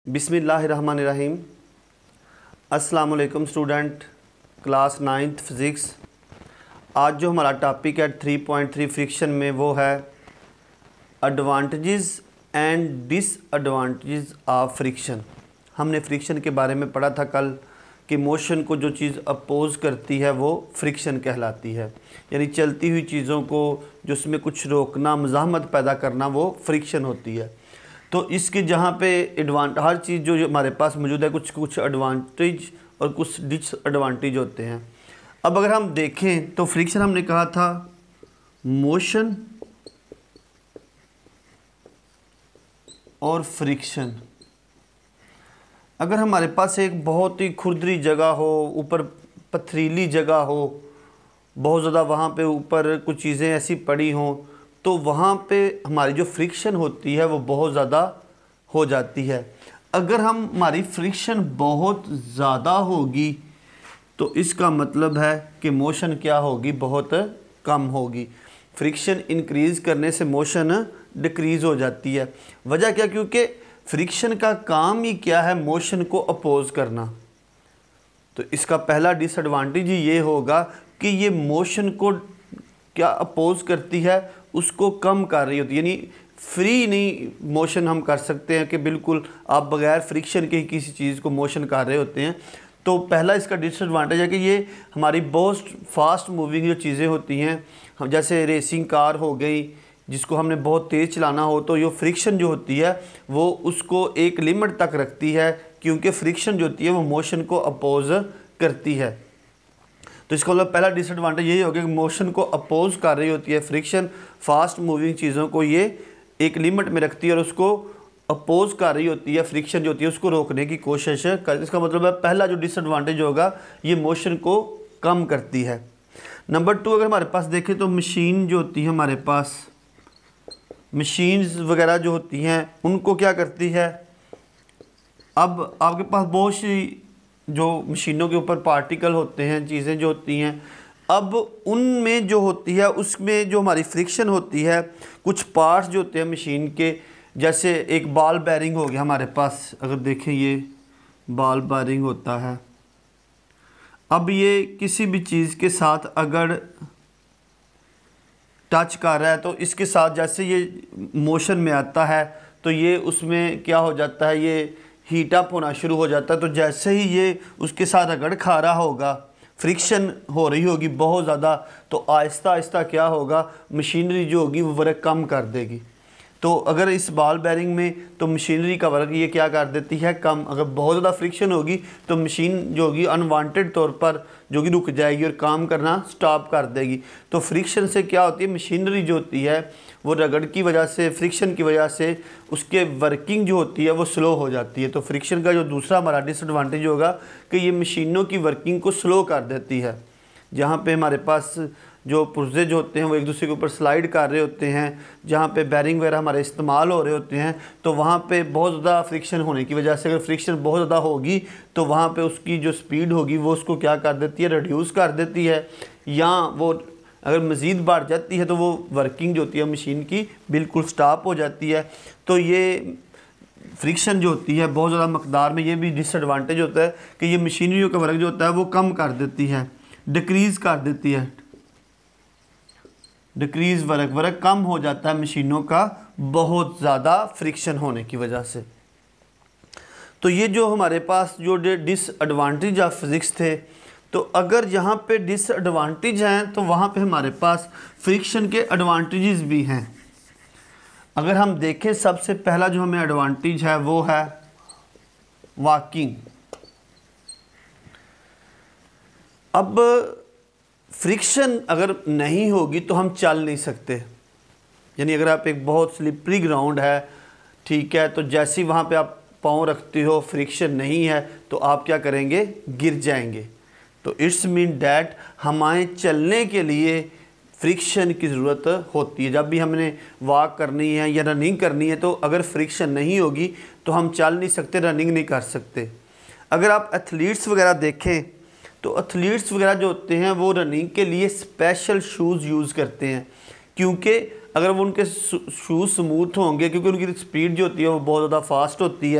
बिस्मिल्लाहिर्रहमानिर्रहीम। अस्सलाम वालेकुम स्टूडेंट, क्लास 9th फिज़िक्स। आज जो हमारा टॉपिक है 3.3 फ्रिक्शन में वो है advantages and disadvantages of friction. हमने फ्रिक्शन के बारे में पढ़ा था कल कि मोशन को जो चीज़ अपोज करती है वो फ्रिक्शन कहलाती है, यानी चलती हुई चीज़ों को जो उसमें कुछ रोकना, मज़ाहमत पैदा करना, वो फ्रिक्शन होती है। तो इसके जहाँ पे हर चीज़ जो हमारे पास मौजूद है, कुछ एडवांटेज और कुछ डिसएडवांटेज होते हैं। अब अगर हम देखें तो फ्रिक्शन हमने कहा था मोशन और फ्रिक्शन। अगर हमारे पास एक बहुत ही खुरदरी जगह हो, ऊपर पथरीली जगह हो, बहुत ज़्यादा वहाँ पे ऊपर कुछ चीज़ें ऐसी पड़ी हों, तो वहाँ पे हमारी जो फ्रिक्शन होती है वो बहुत ज़्यादा हो जाती है। अगर हमारी फ्रिक्शन बहुत ज़्यादा होगी तो इसका मतलब है कि मोशन क्या होगी, बहुत कम होगी। फ्रिक्शन इंक्रीज़ करने से मोशन डिक्रीज़ हो जाती है। वजह क्या? क्योंकि फ्रिक्शन का काम ही क्या है, मोशन को अपोज करना। तो इसका पहला डिसएडवांटेज ही ये होगा कि ये मोशन को क्या अपोज करती है, उसको कम कर रही होती है। यानी फ्री नहीं मोशन हम कर सकते हैं कि बिल्कुल आप बगैर फ्रिक्शन के ही किसी चीज़ को मोशन कर रहे होते हैं। तो पहला इसका डिसएडवांटेज है कि ये हमारी बहुत फास्ट मूविंग जो चीज़ें होती हैं, जैसे रेसिंग कार हो गई, जिसको हमने बहुत तेज़ चलाना हो तो ये फ्रिक्शन जो होती है वो उसको एक लिमिट तक रखती है, क्योंकि फ्रिक्शन जो होती है वो मोशन को अपोज करती है। तो इसका मतलब पहला डिसएडवांटेज यही होगा कि मोशन को अपोज कर रही होती है फ्रिक्शन। फास्ट मूविंग चीज़ों को ये एक लिमिट में रखती है और उसको अपोज कर रही होती है, फ्रिक्शन जो होती है उसको रोकने की कोशिश कर। इसका मतलब है पहला जो डिसएडवांटेज होगा ये मोशन को कम करती है। नंबर 2, अगर हमारे पास देखें तो मशीन जो होती है, हमारे पास मशीन्स वगैरह जो होती हैं उनको क्या करती है, अब आपके पास बहुत सी जो मशीनों के ऊपर पार्टिकल होते हैं, चीज़ें जो होती हैं, अब उनमें जो होती है उसमें जो हमारी फ्रिक्शन होती है, कुछ पार्ट्स जो होते हैं मशीन के, जैसे एक बॉल बेयरिंग हो गया हमारे पास। अगर देखें ये बॉल बेयरिंग होता है, अब ये किसी भी चीज़ के साथ अगर टच कर रहा है तो इसके साथ जैसे ये मोशन में आता है तो ये उसमें क्या हो जाता है, ये हीट अप होना शुरू हो जाता है। तो जैसे ही ये उसके साथ रगड़ खा रहा होगा, फ्रिक्शन हो रही होगी बहुत ज़्यादा, तो आहिस्ता आहिस्ता क्या होगा, मशीनरी जो होगी वो वर्क कम कर देगी। तो अगर इस बॉल बेयरिंग में तो मशीनरी का वर्क ये क्या कर देती है, कम। अगर बहुत ज़्यादा फ्रिक्शन होगी तो मशीन जो होगी अनवांटेड तौर पर जो कि रुक जाएगी और काम करना स्टॉप कर देगी। तो फ्रिक्शन से क्या होती है, मशीनरी जो होती है वो रगड़ की वजह से, फ्रिक्शन की वजह से उसके वर्किंग जो होती है वो स्लो हो जाती है। तो फ्रिक्शन का जो दूसरा हमारा डिसएडवांटेज होगा कि ये मशीनों की वर्किंग को स्लो कर देती है। जहाँ पे हमारे पास जो पुर्जे जो होते हैं वो एक दूसरे के ऊपर स्लाइड कर रहे होते हैं, जहाँ पे बेयरिंग वगैरह हमारे इस्तेमाल हो रहे होते हैं, तो वहाँ पे बहुत ज़्यादा फ्रिक्शन होने की वजह से, अगर फ्रिक्शन बहुत ज़्यादा होगी तो वहाँ पे उसकी जो स्पीड होगी वो उसको क्या कर देती है, रिड्यूस कर देती है, या वो अगर मज़ीद बढ़ जाती है तो वो वर्किंग जो होती है मशीन की बिल्कुल स्टॉप हो जाती है। तो ये फ्रिक्शन जो होती है बहुत ज़्यादा मकदार में, ये भी डिसएडवांटेज होता है कि ये मशीनरियों का वर्क जो होता है वो कम कर देती है, डिक्रीज़ कर देती है, डिक्रीज़ वर्क कम हो जाता है मशीनों का बहुत ज़्यादा फ्रिक्शन होने की वजह से। तो ये जो हमारे पास जो डिसएडवांटेज ऑफ फिज़िक्स थे, तो अगर यहाँ पे डिसएडवांटेज हैं तो वहाँ पे हमारे पास फ्रिक्शन के एडवांटेजेस भी हैं। अगर हम देखें सबसे पहला जो हमें एडवांटेज है वो है वॉकिंग। अब फ्रिक्शन अगर नहीं होगी तो हम चल नहीं सकते। यानी अगर आप एक बहुत स्लिपरी ग्राउंड है, ठीक है, तो जैसे ही वहाँ पे आप पाँव रखते हो, फ्रिक्शन नहीं है, तो आप क्या करेंगे, गिर जाएंगे। तो इट्स मीन डैट हमें चलने के लिए फ्रिक्शन की ज़रूरत होती है। जब भी हमने वॉक करनी है या रनिंग करनी है तो अगर फ्रिक्शन नहीं होगी तो हम चल नहीं सकते, रनिंग नहीं कर सकते। अगर आप एथलीट्स वगैरह देखें तो एथलीट्स वगैरह जो होते हैं वो रनिंग के लिए स्पेशल शूज़ यूज़ करते हैं, क्योंकि अगर वो उनके शूज़ स्मूथ होंगे, क्योंकि उनकी स्पीड जो होती है वो बहुत ज़्यादा फास्ट होती है,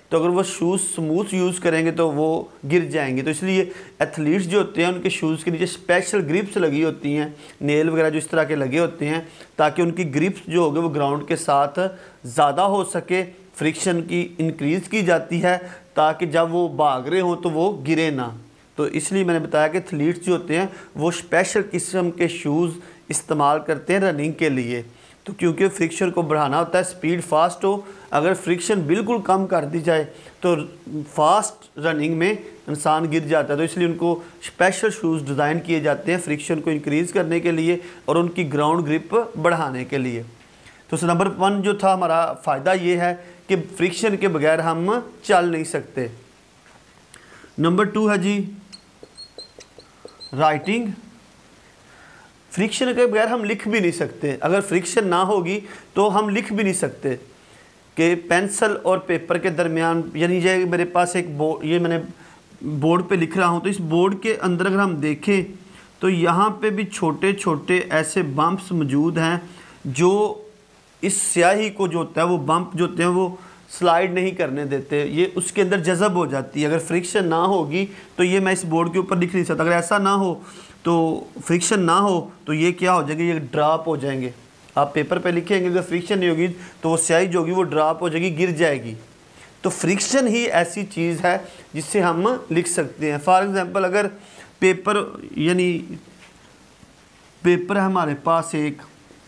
तो अगर वो शूज़ स्मूथ यूज़ करेंगे तो वो गिर जाएंगे। तो इसलिए एथलीट्स जो होते हैं उनके शूज़ के नीचे स्पेशल ग्रिप्स लगी होती हैं, नेल वगैरह जो इस तरह के लगे होते हैं, ताकि उनकी ग्रिप्स जो होगी वो ग्राउंड के साथ ज़्यादा हो सके, फ्रिक्शन की इंक्रीज़ की जाती है ताकि जब वो भाग रहे हों तो वो गिरे ना। तो इसलिए मैंने बताया कि एथलीट्स जो होते हैं वो स्पेशल किस्म के शूज़ इस्तेमाल करते हैं रनिंग के लिए। तो क्योंकि फ्रिक्शन को बढ़ाना होता है, स्पीड फास्ट हो, अगर फ्रिक्शन बिल्कुल कम कर दी जाए तो फास्ट रनिंग में इंसान गिर जाता है। तो इसलिए उनको स्पेशल शूज़ डिज़ाइन किए जाते हैं फ्रिक्शन को इंक्रीज़ करने के लिए और उनकी ग्राउंड ग्रिप बढ़ाने के लिए। तो नंबर 1 जो था हमारा फ़ायदा ये है कि फ्रिक्शन के बगैर हम चल नहीं सकते। नंबर 2 है जी राइटिंग। फ्रिक्शन के बगैर हम लिख भी नहीं सकते। अगर फ्रिक्शन ना होगी तो हम लिख भी नहीं सकते कि पेंसिल और पेपर के दरमियान, यानी ये मेरे पास एक बोर्ड, ये मैंने बोर्ड पे लिख रहा हूँ, तो इस बोर्ड के अंदर अगर हम देखें तो यहाँ पे भी छोटे छोटे ऐसे बम्प्स मौजूद हैं जो इस स्याही को जो होता है वो बम्प जो होते हैं वो स्लाइड नहीं करने देते, ये उसके अंदर जज़ब हो जाती है। अगर फ्रिक्शन ना होगी तो ये मैं इस बोर्ड के ऊपर लिख नहीं सकता। अगर ऐसा ना हो तो फ्रिक्शन ना हो तो ये क्या हो जाएंगे, ये ड्रॉप हो जाएंगे। आप पेपर पे लिखेंगे, अगर फ्रिक्शन नहीं होगी तो वो स्याही जो होगी वो ड्रॉप हो जाएगी, गिर जाएगी। तो फ्रिक्शन ही ऐसी चीज़ है जिससे हम लिख सकते हैं। फॉर एग्ज़ाम्पल अगर पेपर, यानी पेपर है हमारे पास एक,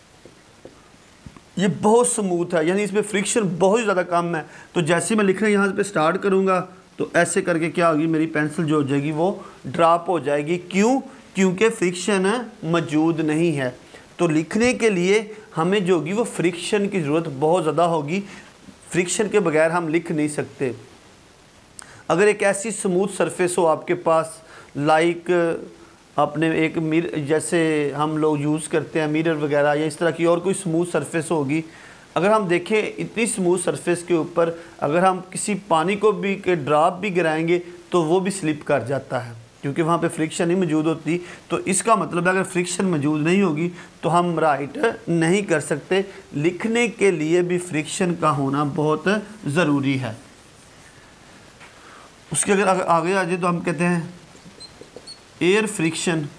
ये बहुत स्मूथ है, यानी इसमें फ्रिक्शन बहुत ज़्यादा कम है, तो जैसे मैं लिखना यहाँ पे स्टार्ट करूँगा तो ऐसे करके क्या होगी, मेरी पेंसिल जो हो जाएगी वो ड्रॉप हो जाएगी। क्यों? क्योंकि फ्रिक्शन मौजूद नहीं है। तो लिखने के लिए हमें जो होगी वो फ्रिक्शन की ज़रूरत बहुत ज़्यादा होगी। फ्रिक्शन के बगैर हम लिख नहीं सकते। अगर एक ऐसी स्मूथ सरफेस हो आपके पास, लाइक आपने एक मिरर, जैसे हम लोग यूज़ करते हैं मिरर वगैरह, या इस तरह की और कोई स्मूथ सरफेस होगी, अगर हम देखें इतनी स्मूथ सरफेस के ऊपर अगर हम किसी पानी को भी के ड्रॉप भी गिराएंगे तो वो भी स्लिप कर जाता है, क्योंकि वहाँ पे फ्रिक्शन नहीं मौजूद होती। तो इसका मतलब है अगर फ्रिक्शन मौजूद नहीं होगी तो हम राइट नहीं कर सकते। लिखने के लिए भी फ्रिक्शन का होना बहुत ज़रूरी है। उसके अगर आगे आ जाए तो हम कहते हैं एयर फ्रिक्शन।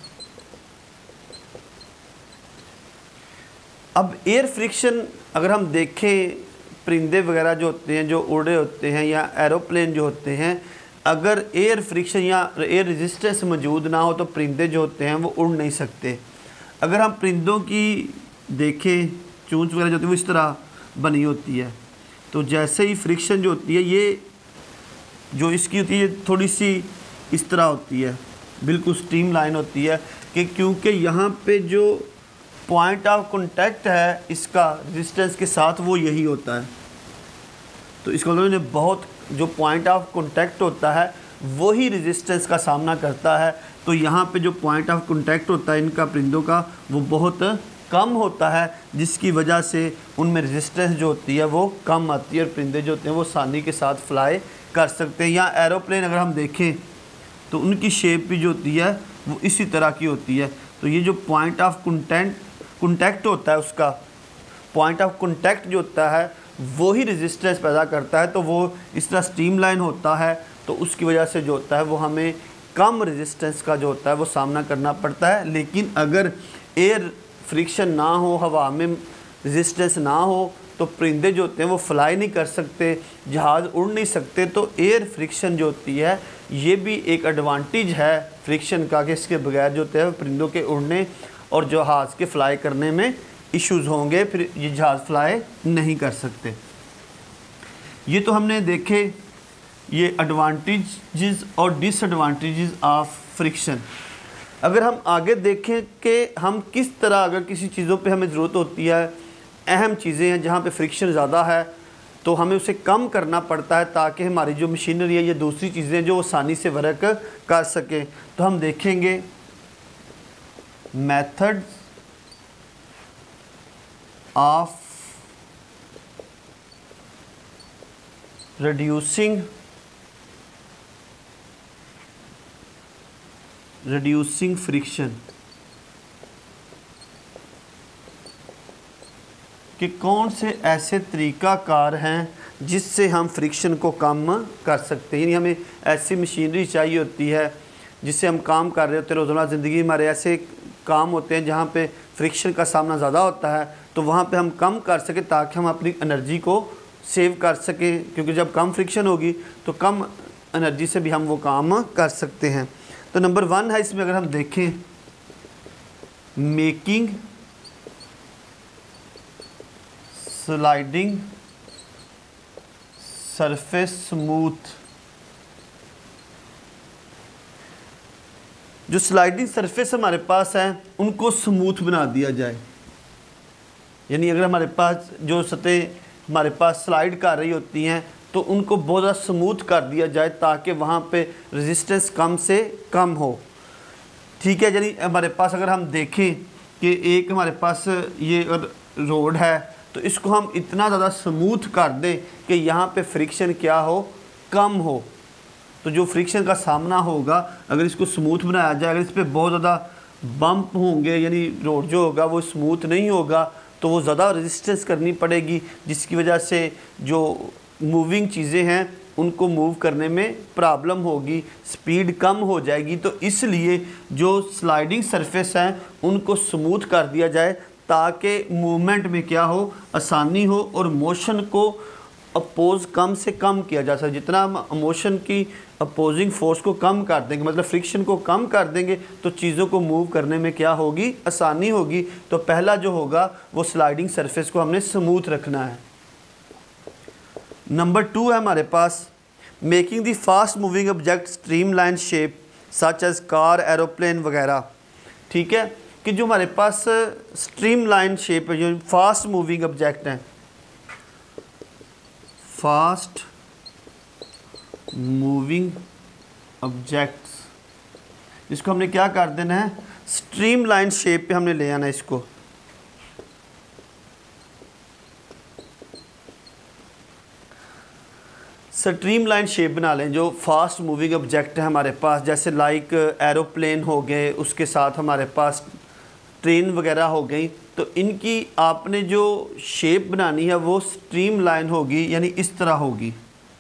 अब एयर फ्रिक्शन अगर हम देखें, परिंदे वगैरह जो होते हैं, जो उड़े होते हैं, या एरोप्लेन जो होते हैं, अगर एयर फ्रिक्शन या एयर रेजिस्टेंस मौजूद ना हो तो परिंदे जो होते हैं वो उड़ नहीं सकते। अगर हम परिंदों की देखें, चोंच वगैरह जो होती है वो इस तरह बनी होती है, तो जैसे ही फ्रिक्शन जो होती है, ये जो इसकी होती है थोड़ी सी इस तरह होती है, बिल्कुल स्ट्रीम लाइन होती है, कि क्योंकि यहाँ पे जो पॉइंट ऑफ कांटेक्ट है इसका रेजिस्टेंस के साथ वो यही होता है। तो इसका मतलब इन्हें बहुत, जो पॉइंट ऑफ कांटेक्ट होता है वही रेजिस्टेंस का सामना करता है। तो यहाँ पे जो पॉइंट ऑफ कांटेक्ट होता है इनका परिंदों का वो बहुत कम होता है, जिसकी वजह से उनमें रेजिस्टेंस जो होती है वो कम आती है और परिंदे जो होते हैं वो आसानी के साथ फ्लाई कर सकते हैं। या एरोप्लेन अगर हम देखें तो उनकी शेप भी जो होती है वो इसी तरह की होती है। तो ये जो पॉइंट ऑफ कांटेक्ट होता है, उसका पॉइंट ऑफ कांटेक्ट जो होता है वो ही रेजिस्टेंस पैदा करता है। तो वो इस तरह स्ट्रीमलाइन होता है, तो उसकी वजह से जो होता है वो हमें कम रेजिस्टेंस का जो होता है वो सामना करना पड़ता है। लेकिन अगर एयर फ्रिक्शन ना हो, हवा में रेजिस्टेंस ना हो, तो परिंदे जो होते हैं वो फ्लाई नहीं कर सकते, जहाज़ उड़ नहीं सकते। तो एयर फ्रिक्शन जो होती है ये भी एक एडवांटेज है फ्रिक्शन का, कि इसके बगैर जो होते हैं परिंदों के उड़ने और जहाज़ के फ़्लाई करने में इश्यूज़ होंगे, फिर ये जहाज़ फ्लाई नहीं कर सकते। ये तो हमने देखे ये एडवांटेजेस और डिसएडवांटेजेस ऑफ फ्रिक्शन। अगर हम आगे देखें कि हम किस तरह, अगर किसी चीज़ों पे हमें ज़रूरत होती है, अहम चीज़ें हैं जहाँ पे फ्रिक्शन ज़्यादा है, तो हमें उसे कम करना पड़ता है ताकि हमारी जो मशीनरी है या दूसरी चीज़ें जो आसानी से वर्क कर सकें। तो हम देखेंगे मेथड ऑफ reducing फ्रिक्शन, कि कौन से ऐसे तरीक़ाकार हैं जिससे हम फ्रिक्शन को कम कर सकते हैं। यानी हमें ऐसी मशीनरी चाहिए होती है जिससे हम काम कर रहे होते हैं, रोज़ाना ज़िंदगी हमारे ऐसे काम होते हैं जहाँ पे फ्रिक्शन का सामना ज़्यादा होता है, तो वहाँ पे हम कम कर सकें ताकि हम अपनी एनर्जी को सेव कर सकें, क्योंकि जब कम फ्रिक्शन होगी तो कम एनर्जी से भी हम वो काम कर सकते हैं। तो नंबर 1 है इसमें, अगर हम देखें, मेकिंग स्लाइडिंग सरफेस स्मूथ। जो स्लाइडिंग सरफेस हमारे पास है उनको स्मूथ बना दिया जाए। यानी अगर हमारे पास जो सतह हमारे पास स्लाइड कर रही होती हैं तो उनको बहुत ज़्यादा स्मूथ कर दिया जाए ताकि वहाँ पे रेजिस्टेंस कम से कम हो। ठीक है, यानी हमारे पास अगर हम देखें कि एक हमारे पास ये रोड है तो इसको हम इतना ज़्यादा स्मूथ कर दें कि यहाँ पे फ्रिक्शन क्या हो, कम हो। तो जो फ्रिक्शन का सामना होगा, अगर इसको स्मूथ बनाया जाए, अगर इस पर बहुत ज़्यादा बम्प होंगे, यानी रोड जो होगा वो स्मूथ नहीं होगा, तो वो ज़्यादा रेजिस्टेंस करनी पड़ेगी, जिसकी वजह से जो मूविंग चीज़ें हैं उनको मूव करने में प्रॉब्लम होगी, स्पीड कम हो जाएगी। तो इसलिए जो स्लाइडिंग सरफेस हैं उनको स्मूथ कर दिया जाए ताकि मूवमेंट में क्या हो, आसानी हो और मोशन को अपोज कम से कम किया जा सके। जितना हम मोशन की अपोजिंग फोर्स को कम कर देंगे, मतलब फ्रिक्शन को कम कर देंगे, तो चीज़ों को मूव करने में क्या होगी, आसानी होगी। तो पहला जो होगा वो स्लाइडिंग सरफेस को हमने स्मूथ रखना है। नंबर 2 है हमारे पास, making the fast moving object streamline shape such as car, aeroplane वगैरह। ठीक है, कि जो हमारे पास स्ट्रीमलाइन शेप है, जो फास्ट मूविंग ऑब्जेक्ट हैं, फास्ट मूविंग ऑब्जेक्ट्स, इसको हमने क्या कर देना है, स्ट्रीमलाइन शेप पे हमने ले आना है इसको। स्ट्रीमलाइन शेप बना लें। जो फास्ट मूविंग ऑब्जेक्ट है हमारे पास, जैसे लाइक एरोप्लेन हो गए, उसके साथ हमारे पास ट्रेन वगैरह हो गई, तो इनकी आपने जो शेप बनानी है वो स्ट्रीमलाइन होगी, यानी इस तरह होगी।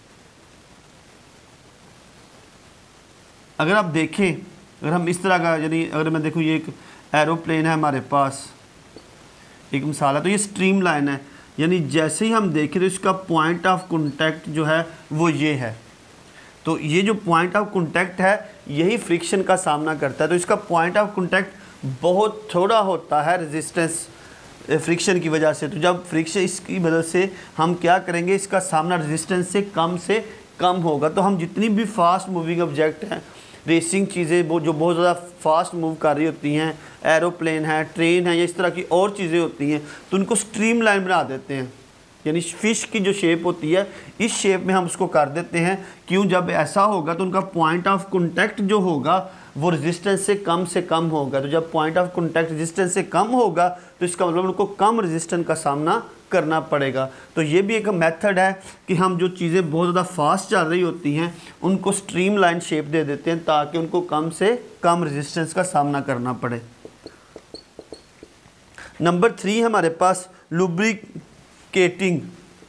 अगर आप देखें, अगर हम इस तरह का, यानी अगर मैं देखूँ ये एक एरोप्लेन है हमारे पास, एक मिसाल है, तो ये स्ट्रीमलाइन है, यानी जैसे ही हम देखें तो इसका पॉइंट ऑफ कांटेक्ट जो है वो ये है। तो ये जो पॉइंट ऑफ कांटेक्ट है यही फ्रिक्शन का सामना करता है। तो इसका पॉइंट ऑफ कांटेक्ट बहुत थोड़ा होता है रेजिस्टेंस फ्रिक्शन की वजह से। तो जब फ्रिक्शन, इसकी वजह से हम क्या करेंगे, इसका सामना रेजिस्टेंस से कम होगा। तो हम जितनी भी फास्ट मूविंग ऑब्जेक्ट हैं, रेसिंग चीज़ें वो जो बहुत ज़्यादा फास्ट मूव कर रही होती हैं, एरोप्लेन है, ट्रेन है, या इस तरह की और चीज़ें होती हैं, तो उनको स्ट्रीमलाइन बना देते हैं। यानी फ़िश की जो शेप होती है इस शेप में हम उसको कर देते हैं। क्यों, जब ऐसा होगा तो उनका पॉइंट ऑफ कांटेक्ट जो होगा वो रेजिस्टेंस से कम होगा। तो जब पॉइंट ऑफ कांटेक्ट रेजिस्टेंस से कम होगा तो इसका मतलब उनको कम रेजिस्टेंस का सामना करना पड़ेगा। तो ये भी एक मेथड है कि हम जो चीज़ें बहुत ज़्यादा फास्ट चल रही होती हैं उनको स्ट्रीमलाइन शेप दे देते हैं ताकि उनको कम से कम रेजिस्टेंस का सामना करना पड़े। नंबर 3 हमारे पास लुब्रिकेटिंग।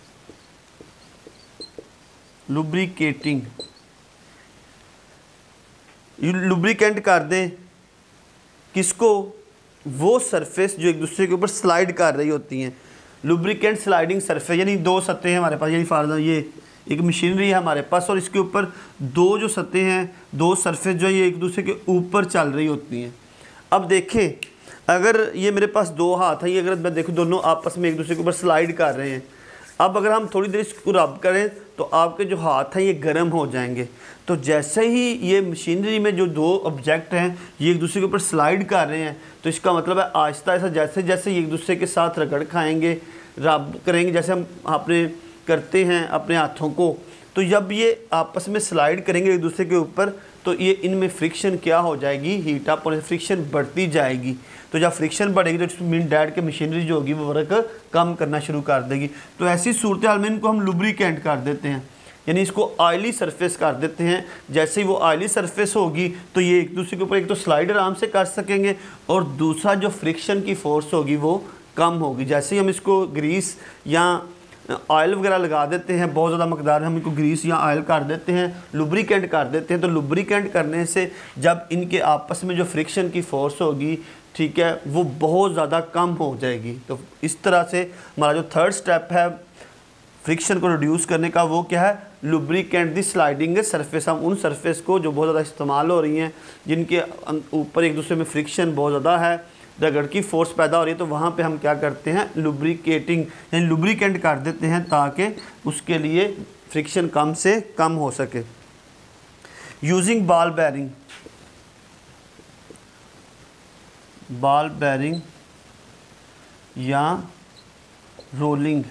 लुब्रिकेंट कर दें किसको, वो सरफेस जो एक दूसरे के ऊपर स्लाइड कर रही होती हैं। लुब्रिकेंट स्लाइडिंग सरफेस, यानी 2 सतहें हमारे पास, यानी फॉर एग्जाम्पल ये एक मशीनरी है हमारे पास और इसके ऊपर 2 जो सतहें हैं, 2 सरफेस जो है ये एक दूसरे के ऊपर चल रही होती हैं। अब देखें, अगर ये मेरे पास 2 हाथ हैं, ये अगर मैं देखूँ दोनों आपस में एक दूसरे के ऊपर स्लाइड कर रहे हैं। अब अगर हम थोड़ी देर इसको रब करें तो आपके जो हाथ हैं ये गर्म हो जाएंगे। तो जैसे ही ये मशीनरी में जो 2 ऑब्जेक्ट हैं ये एक दूसरे के ऊपर स्लाइड कर रहे हैं, तो इसका मतलब है आहिस्ता आहिस्ता जैसे जैसे ये एक दूसरे के साथ रगड़ खाएंगे, रब करेंगे, जैसे हम अपने करते हैं अपने हाथों को, तो जब ये आपस में स्लाइड करेंगे एक दूसरे के ऊपर तो ये इनमें फ्रिक्शन क्या हो जाएगी, हीट अप होने से फ्रिक्शन बढ़ती जाएगी। तो जब फ्रिक्शन बढ़ेगी तो इट्स मीन डैट के मशीनरी जो होगी वो वर्क कम करना शुरू कर देगी। तो ऐसी सूरत हाल में इनको हम लुब्रिकेंट कर देते हैं, यानी इसको ऑयली सरफेस कर देते हैं। जैसे ही वो ऑयली सरफेस होगी तो ये एक दूसरे के ऊपर एक तो स्लाइड आराम से कर सकेंगे और दूसरा जो फ्रिक्शन की फोर्स होगी वो कम होगी। जैसे ही हम इसको ग्रीस या ऑयल वगैरह लगा देते हैं, बहुत ज़्यादा मकदार हम इनको ग्रीस या ऑयल कर देते हैं, लुब्रिकेंट कर देते हैं, तो लुब्रिकेंट करने से जब इनके आपस में जो फ्रिक्शन की फ़ोर्स होगी, ठीक है, वो बहुत ज़्यादा कम हो जाएगी। तो इस तरह से हमारा जो थर्ड स्टेप है फ्रिक्शन को रिड्यूस करने का, वो क्या है, लुब्रिकेंट दी स्लाइडिंग सरफेस। हम उन सरफेस को जो बहुत ज़्यादा इस्तेमाल हो रही हैं, जिनके ऊपर एक दूसरे में फ्रिक्शन बहुत ज़्यादा है, रगड़ की फोर्स पैदा हो रही है, तो वहाँ पे हम क्या करते हैं, लुब्रिकेटिंग यानी लुब्रिकेंट कर देते हैं ताकि उसके लिए फ्रिक्शन कम से कम हो सके। यूजिंग बॉल बेरिंग या रोलिंग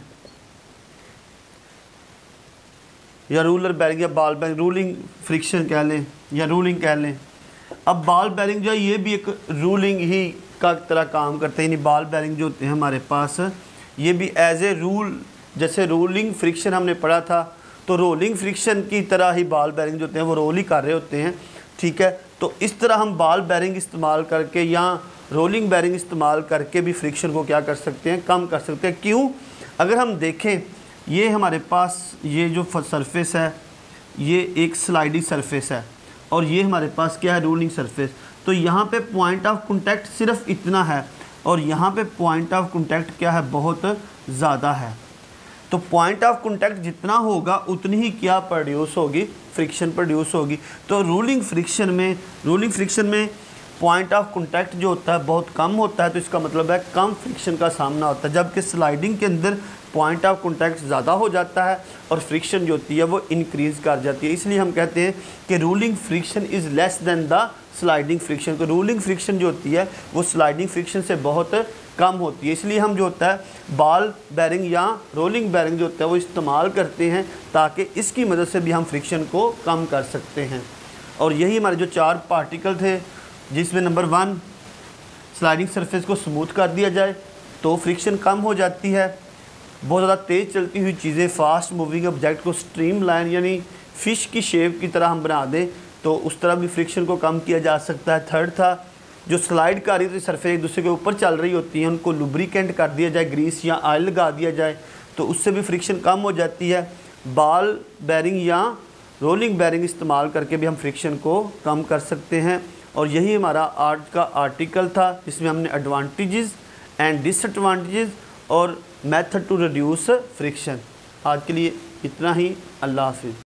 या रूलर बेरिंग या बॉल बेरिंग, रूलिंग फ्रिक्शन कह लें या रूलिंग कह लें। अब बॉल बेरिंग जो है ये भी एक रूलिंग ही का तरह काम करते हैं, यानी बॉल बेरिंग जो होते हैं हमारे पास, ये भी एज ए रूल, जैसे रोलिंग फ्रिक्शन हमने पढ़ा था, तो रोलिंग फ्रिक्शन की तरह ही बॉल बेरिंग जो होते हैं वो रोल ही कर रहे होते हैं, ठीक है। तो इस तरह हम बॉल बेरिंग इस्तेमाल करके या रोलिंग बेरिंग इस्तेमाल करके भी फ्रिक्शन को क्या कर सकते हैं, कम कर सकते हैं। क्यों? अगर हम देखें, ये हमारे पास ये जो सरफेस है ये एक स्लाइडिंग सरफेस है और ये हमारे पास क्या है, रोलिंग सरफेस। तो यहाँ पे पॉइंट ऑफ कांटेक्ट सिर्फ इतना है और यहाँ पे पॉइंट ऑफ कांटेक्ट क्या है, बहुत ज़्यादा है। तो पॉइंट ऑफ कांटेक्ट जितना होगा उतनी ही क्या प्रोड्यूस होगी, फ्रिक्शन प्रोड्यूस होगी। तो रोलिंग फ्रिक्शन में पॉइंट ऑफ कांटेक्ट जो होता है बहुत कम होता है, तो इसका मतलब है कम फ्रिक्शन का सामना होता है, जबकि स्लाइडिंग के अंदर पॉइंट ऑफ कांटेक्ट ज़्यादा हो जाता है और फ्रिक्शन जो होती है वो इंक्रीज़ कर जाती है। इसलिए हम कहते हैं कि rolling friction is less than the sliding friction. तो रूलिंग फ्रिक्शन जो होती है वो स्लाइडिंग फ्रिक्शन से बहुत कम होती है। इसलिए हम जो होता है बॉल बेरिंग या रोलिंग बेरिंग जो होता है वो इस्तेमाल करते हैं ताकि इसकी मदद से भी हम फ्रिक्शन को कम कर सकते हैं। और यही हमारे जो 4 पार्टिकल थे, जिसमें नंबर 1 स्लाइडिंग सरफेस को स्मूथ कर दिया जाए तो फ्रिक्शन कम हो जाती है। बहुत ज़्यादा तेज़ चलती हुई चीज़ें, फास्ट मूविंग ऑब्जेक्ट को स्ट्रीम लाइन यानी फ़िश की शेप की तरह हम बना दें तो उस तरह भी फ्रिक्शन को कम किया जा सकता है। थर्ड था जो स्लाइड कर रही थी सरफेस एक दूसरे के ऊपर चल रही होती हैं, उनको लुब्रिकेंट कर दिया जाए, ग्रीस या ऑयल लगा दिया जाए तो उससे भी फ्रिक्शन कम हो जाती है। बॉल बेरिंग या रोलिंग बेरिंग इस्तेमाल करके भी हम फ्रिक्शन को कम कर सकते हैं। और यही हमारा आज का आर्टिकल था, जिसमें हमने एडवांटेजेस एंड डिसएडवांटेजेस और मेथड टू रिड्यूस फ्रिक्शन। आज के लिए इतना ही। अल्लाह हाफिज़।